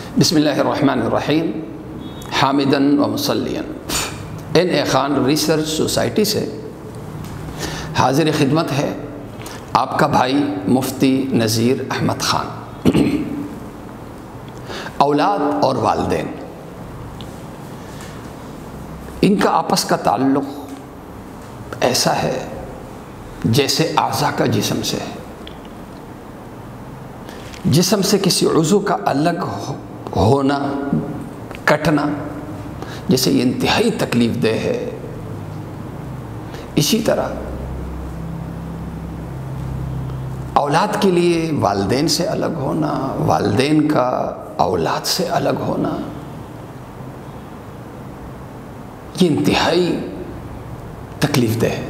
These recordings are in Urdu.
بسم اللہ الرحمن الرحیم حامدن و مسلین N A Khan research society سے حاضر خدمت ہے آپ کا بھائی مفتی نذیر احمد خان۔ اولاد اور والدین، ان کا آپس کا تعلق ایسا ہے جیسے اعضاء کا جسم سے ہے۔ جسم سے کسی عضو کا الگ ہونا، کٹنا، جیسے یہ انتہائی تکلیف دہ ہے، اسی طرح اولاد کے لیے والدین سے الگ ہونا، والدین کا اولاد سے الگ ہونا، یہ انتہائی تکلیف دہ ہے۔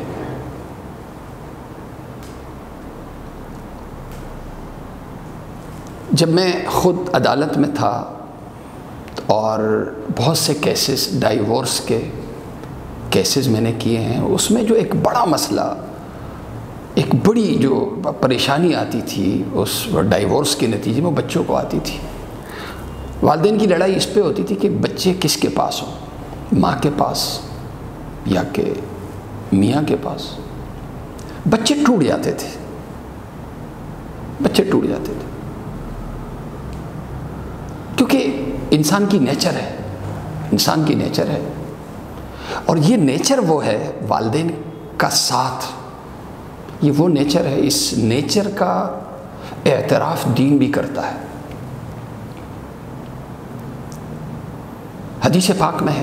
جب میں خود عدالت میں تھا اور بہت سے کیسز، ڈائیورس کے کیسز میں نے کیے ہیں، اس میں جو ایک بڑا مسئلہ، ایک بڑی جو پریشانی آتی تھی اس ڈائیورس کے نتیجے میں بچوں کو آتی تھی۔ والدین کی لڑائی اس پہ ہوتی تھی کہ بچے کس کے پاس ہوں، ماں کے پاس یا کہ میاں کے پاس۔ بچے ٹوٹ جاتے تھے، بچے ٹوٹ جاتے تھے، کیونکہ انسان کی نیچر ہے، انسان کی نیچر ہے، اور یہ نیچر وہ ہے والدین کا ساتھ، یہ وہ نیچر ہے، اس نیچر کا اعتراف دین بھی کرتا ہے۔ حدیث پاک میں ہے،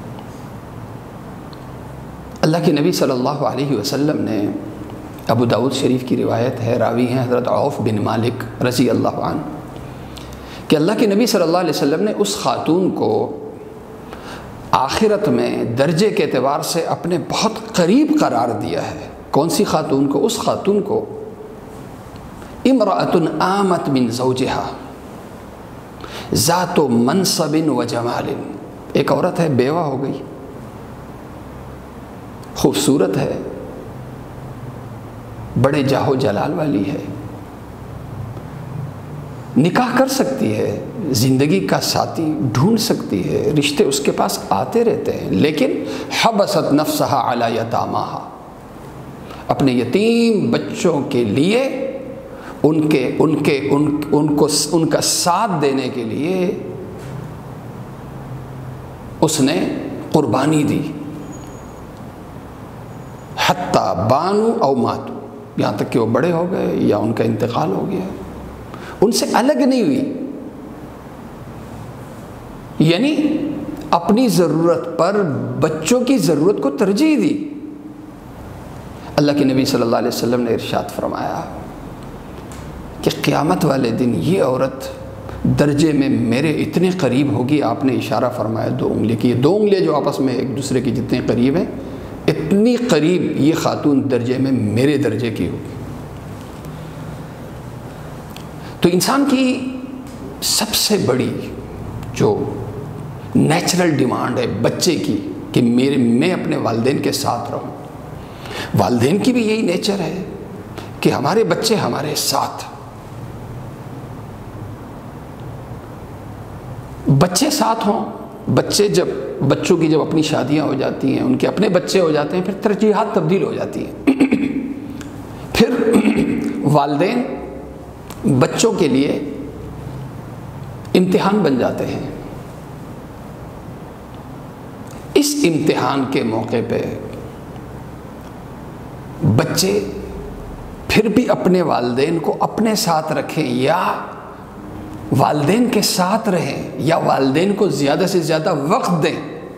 اللہ کے نبی صلی اللہ علیہ وسلم نے، ابو داؤد شریف کی روایت ہے، راوی ہیں حضرت عوف بن مالک رضی اللہ عنہ، کہ اللہ کے نبی صلی اللہ علیہ وسلم نے اس خاتون کو آخرت میں درجے کے اعتبار سے اپنے بہت قریب قرار دیا ہے۔ کون سی خاتون کو؟ اس خاتون کو امرأۃ آمت من زوجہا ذات منصب و جمال، ایک عورت ہے، بیوہ ہو گئی، خوبصورت ہے، بڑے جاہ و جلال والی ہے، نکاح کر سکتی ہے، زندگی کا ساتھی ڈھونڈ سکتی ہے، رشتے اس کے پاس آتے رہتے ہیں، لیکن حبست نفسہا علی یتامہا، اپنے یتیم بچوں کے لیے ان کا ساتھ دینے کے لیے اس نے قربانی دی، حتی بانو او ماتو، یہاں تک کہ وہ بڑے ہو گئے یا ان کا انتقال ہو گیا، ان سے الگ نہیں ہوئی، یعنی اپنی ضرورت پر بچوں کی ضرورت کو ترجیح دی۔ اللہ کے نبی صلی اللہ علیہ وسلم نے ارشاد فرمایا کہ قیامت والے دن یہ عورت درجے میں میرے اتنے قریب ہوگی، آپ نے اشارہ فرمایا 2 انگلی کی، یہ 2 انگلیاں جو آپس میں ایک دوسرے کے جتنے قریب ہیں، اتنی قریب یہ خاتون درجے میں میرے درجے کی ہوگی۔ تو انسان کی سب سے بڑی جو نیچرل ڈیمانڈ ہے بچے کی کہ میں اپنے والدین کے ساتھ رہوں۔ والدین کی بھی یہی نیچر ہے کہ ہمارے بچے ہمارے ساتھ، بچے ساتھ ہوں۔ بچوں کی جب اپنی شادیاں ہو جاتی ہیں، ان کے اپنے بچے ہو جاتے ہیں، پھر ترجیحات تبدیل ہو جاتی ہیں۔ پھر والدین بچوں کے لیے امتحان بن جاتے ہیں۔ اس امتحان کے موقع پہ بچے پھر بھی اپنے والدین کو اپنے ساتھ رکھیں یا والدین کے ساتھ رہیں یا والدین کو زیادہ سے زیادہ وقت دیں،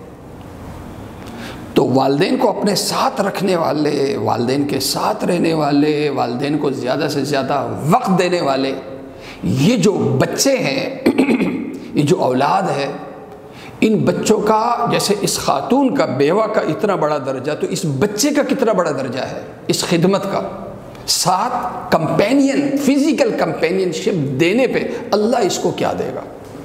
تو والدین کو اپنے ساتھ رکھنے والے، والدین کے ساتھ رہنے والے، والدین کو زیادہ سے زیادہ وقت دینے والے، یہ جو بچے ہیں، یہ جو اولاد ہے، ان بچوں کا، جیسے اس خاتون کا بیوہ کا اتنا بڑا درجہ، تو اس بچے کا کتنا بڑا درجہ ہے اس خدمت کا، ساتھ کمپینین، فزیکل کمپینین شپ دینے پہ اللہ اس کو کیا دے گا۔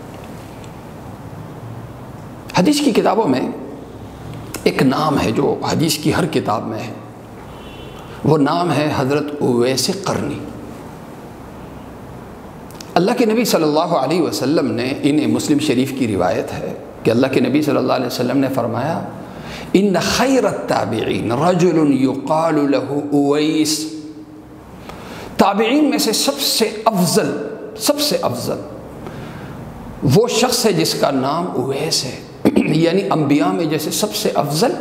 حدیث کی کتابوں میں ایک نام ہے جو حدیث کی ہر کتاب میں ہے، وہ نام ہے حضرت اویس قرنی۔ اللہ کے نبی صلی اللہ علیہ وسلم نے، انہیں مسلم شریف کی روایت ہے کہ اللہ کے نبی صلی اللہ علیہ وسلم نے فرمایا ان خیر التابعین رجل یقال له اویس، تابعین میں سے سب سے افضل وہ شخص ہے جس کا نام اویس ہے، یعنی انبیاء میں جیسے سب سے افضل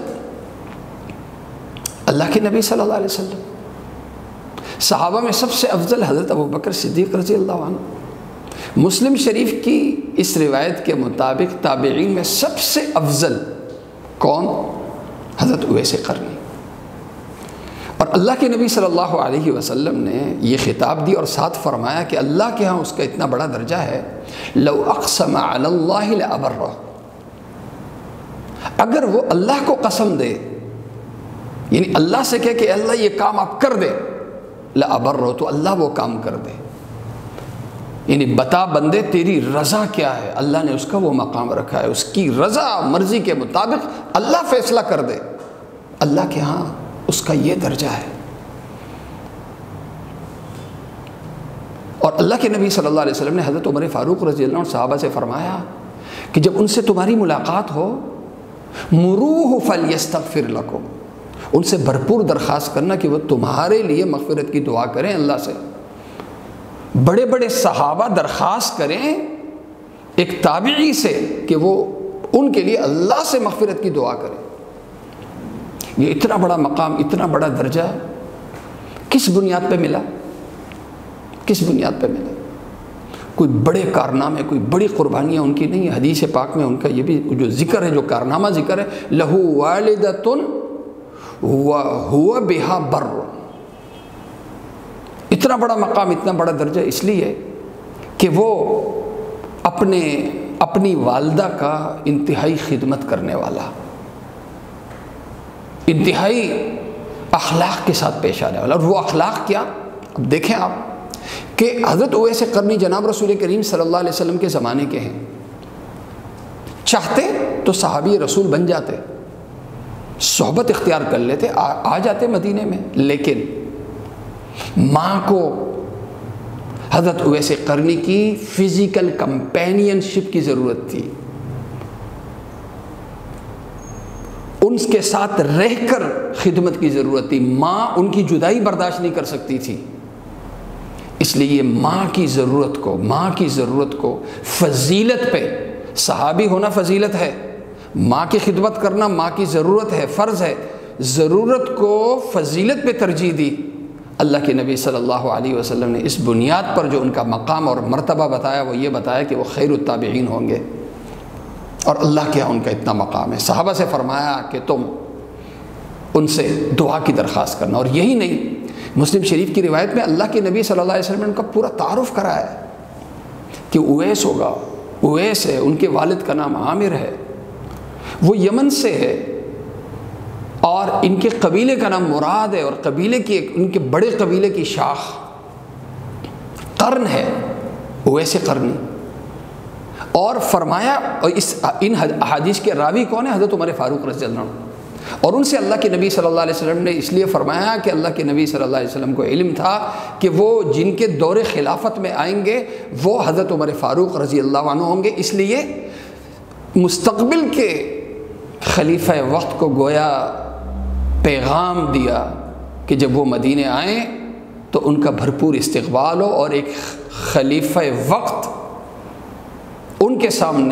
اللہ کے نبی صلی اللہ علیہ وسلم، صحابہ میں سب سے افضل حضرت ابوبکر صدیق رضی اللہ عنہ۔ مسلم شریف کی اس روایت کے مطابق تابعین میں سب سے افضل کون؟ حضرت اویس قرنی۔ اور اللہ کے نبی صلی اللہ علیہ وسلم نے یہ خطاب دی اور ساتھ فرمایا کہ اللہ کے ہاں اس کا اتنا بڑا درجہ ہے، لو اقسم علی اللہ لابرہ، اگر وہ اللہ کو قسم دے، یعنی اللہ سے کہے کہ اللہ یہ کام آپ کر دے، لابرہ، تو اللہ وہ کام کر دے، یعنی بتا بندے تیری رضا کیا ہے، اللہ نے اس کا وہ مقام رکھا ہے، اس کی رضا مرضی کے مطابق اللہ فیصلہ کر دے، اللہ کے ہاں اس کا یہ درجہ ہے۔ اور اللہ کے نبی صلی اللہ علیہ وسلم نے حضرت عمر فاروق رضی اللہ عنہ صحابہ سے فرمایا کہ جب ان سے تمہاری ملاقات ہو، مروہ فلیستغفر لکم، ان سے بھرپور درخواست کرنا کہ وہ تمہارے لیے مغفرت کی دعا کریں اللہ سے۔ بڑے بڑے صحابہ درخواست کریں ایک تابعی سے کہ وہ ان کے لیے اللہ سے مغفرت کی دعا کریں، یہ اتنا بڑا مقام، اتنا بڑا درجہ کس بنیاد پہ ملا؟ کس بنیاد پہ ملا؟ کوئی بڑے کارنامے، کوئی بڑی قربانیاں ان کی نہیں ہے۔ حدیث پاک میں ان کا یہ بھی جو ذکر ہے، جو کارنامہ ذکر ہے، لہو والدۃ وہو بہا بر، اتنا بڑا مقام، اتنا بڑا درجہ اس لیے کہ وہ اپنی والدہ کا انتہائی خدمت کرنے والا، انتہائی اخلاق کے ساتھ پیش آنے والا۔ اور وہ اخلاق کیا؟ اب دیکھیں آپ کہ حضرت اویس قرنی جناب رسول کریم صلی اللہ علیہ وسلم کے زمانے کے ہیں، چاہتے تو صحابی رسول بن جاتے، صحبت اختیار کر لیتے، آ جاتے مدینے میں، لیکن ماں کو حضرت اویس قرنی کی فزیکل کمپینین شپ کی ضرورت تھی، ان کے ساتھ رہ کر خدمت کی ضرورت تھی، ماں ان کی جدائی برداشت نہیں کر سکتی تھی، اس لیے ماں کی ضرورت کو فضیلت پہ، صحابی ہونا فضیلت ہے، ماں کی خدمت کرنا ماں کی ضرورت ہے، فرض ہے، ضرورت کو فضیلت پہ ترجیح دی۔ اللہ کے نبی صلی اللہ علیہ وسلم نے اس بنیاد پر جو ان کا مقام اور مرتبہ بتایا، وہ یہ بتایا کہ وہ خیر التابعین ہوں گے، اور اللہ کے ہاں ان کا اتنا مقام ہے۔ صحابہ سے فرمایا کہ تم ان سے دعا کی درخواست کرنا، اور یہی نہیں، مسلم شریف کی روایت میں اللہ کے نبی صلی اللہ علیہ وسلم نے ان کا پورا تعارف کرایا ہے کہ اویس ہوگا، اویس ہے، ان کے والد کا نام عامر ہے، وہ یمن سے ہے، اور ان کے قبیلے کا نام مراد ہے، اور قبیلے کی ان کے بڑے قبیلے کی شاخ قرن ہے، اویس قرنی۔ اور فرمایا، اور ان احادیث کے راوی کون ہے؟ حضرت عمر فاروق رضی اللہ عنہ، اور ان سے اللہ کے نبی صلی اللہ علیہ وسلم نے اس لیے فرمایا کہ اللہ کے نبی صلی اللہ علیہ وسلم کو علم تھا کہ وہ جن کے دور خلافت میں آئیں گے وہ حضرت عمر فاروق رضی اللہ عنہ ہوں گے، اس لیے مستقبل کے خلیفہ وقت کو گویا پیغام دیا کہ جب وہ مدینے آئیں تو ان کا بھرپور استقبال ہو، اور ایک خلیفہ وقت ان کے سامنے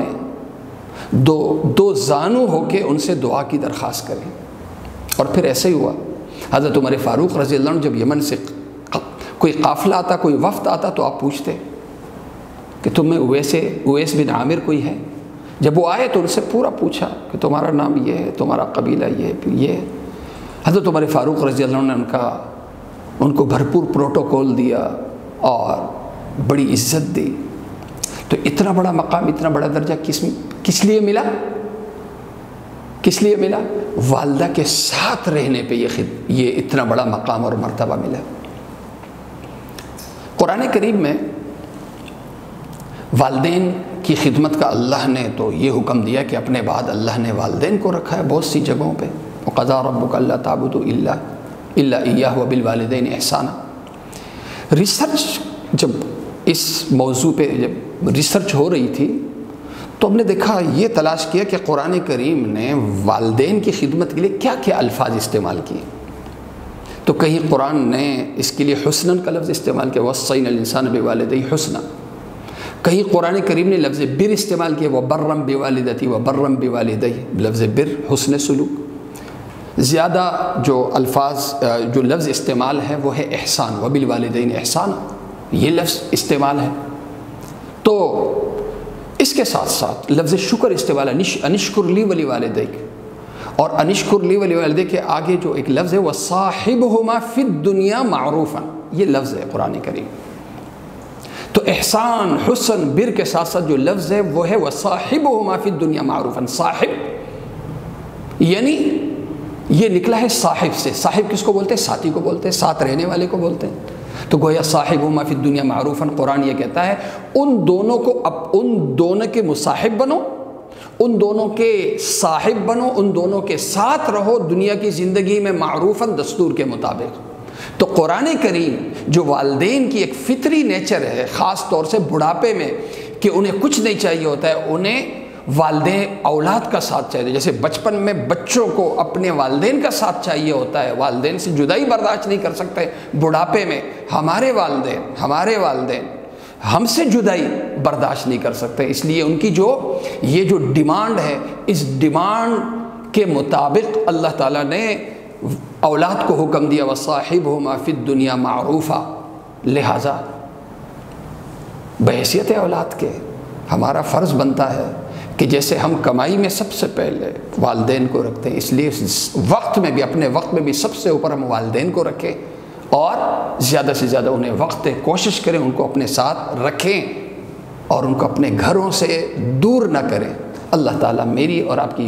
دو زانو ہو کے ان سے دعا کی درخواست کریں۔ اور پھر ایسے ہی ہوا، حضرت عمر فاروق رضی اللہ عنہ جب یمن سے کوئی قافلہ آتا، کوئی وفد آتا، تو آپ پوچھتے کہ تم میں اویس بن عامر کوئی ہے؟ جب وہ آئے تو ان سے پورا پوچھا کہ تمہارا نام یہ ہے، تمہارا قبیلہ یہ ہے، پھر یہ ہے۔ حضرت عمر فاروق رضی اللہ عنہ نے ان کو بھرپور پروٹوکول دیا اور بڑی عزت دی۔ تو اتنا بڑا مقام، اتنا بڑا درجہ کس لیے ملا؟ کس لیے ملا؟ والدہ کے ساتھ رہنے پہ یہ اتنا بڑا مقام اور مرتبہ ملا۔ قرآن کریم میں والدین کی خدمت کا اللہ نے تو یہ حکم دیا کہ اپنے بعد اللہ نے والدین کو رکھا ہے بہت سی جگہوں پہ، وَقَضَىٰ رَبُّكَ أَلَّا تَعْبُدُوا إِلَّا إِيَّاهُ وَبِالْوَالِدَيْنِ إِحْسَانًا۔ ریسرچ جب اس موضوع پہ جب ریسرچ ہو رہی تھی تو ہم نے دیکھا، یہ تلاش کیا کہ قرآن کریم نے والدین کی خدمت کے لیے کیا کیا الفاظ استعمال کیے. تو کہیں قرآن نے اس کے لیے حسناً کا لفظ استعمال کیا، وصینا الانسان بوالدیہ حسنا. کہیں قرآن کریم نے لفظ بر استعمال کیا، وبرم بوالدتی وبرم بوالدیہ، لفظ بر حسن سلوک. زیادہ جو الفاظ جو لفظ استعمال ہے وہ ہے احسان، وبالوالدین احسانا، یہ لفظ استعمال ہے. تو اس کے ساتھ ساتھ لفظ شکر استعمال ہے، انشکر لی ولی والدیک، اور انشکر لی ولی والدیک کے آگے جو ایک لفظ ہے وصاحبہما فی الدنیا معروفا، یہ لفظ ہے قرآن کریم. تو احسان، حسن، بر کے ساتھ ساتھ جو لفظ ہے وہ ہے وصاحبہما فی الدنیا معروفا. صاحب یعنی یہ نکلا ہے صاحب سے. صاحب کس کو بولتے ہیں؟ ساتھی کو بولتے ہیں، ساتھ رہنے والے کو بولتے ہیں. تو گویا صاحبہما فی الدنیا معروفا، قرآن یہ کہتا ہے ان دونوں کے مصاحب بنو، ان دونوں کے صاحب بنو، ان دونوں کے ساتھ رہو دنیا کی زندگی میں معروفاً، دستور کے مطابق. تو قرآن کریم جو والدین کی ایک فطری نیچر ہے، خاص طور سے بڑھاپے میں کہ انہیں کچھ نہیں چاہیے ہوتا ہے، انہیں والدین اولاد کا ساتھ چاہیے. جیسے بچپن میں بچوں کو اپنے والدین کا ساتھ چاہیے ہوتا ہے، والدین سے جدائی برداشت نہیں کر سکتے. بڑھاپے میں ہمارے والدین ہم سے جدائی برداشت نہیں کر سکتے. اس لیے ان کی یہ جو ڈیمانڈ ہے، اس ڈیمانڈ کے مطابق اللہ تعالیٰ نے اولاد کو حکم دیا وصاحبہما فی الدنیا معروفا. لہٰذا بحیثیت اولاد کے ہمارا فرض بنتا ہے کہ جیسے ہم کمائی میں سب سے پہلے والدین کو رکھتے ہیں، اس لیے وقت میں بھی، اپنے وقت میں بھی سب سے اوپر ہم والدین کو رکھیں اور زیادہ سے زیادہ انہیں وقت دیں، کوشش کریں ان کو اپنے ساتھ رکھیں اور ان کو اپنے گھروں سے دور نہ کریں. اللہ تعالیٰ میری اور آپ کی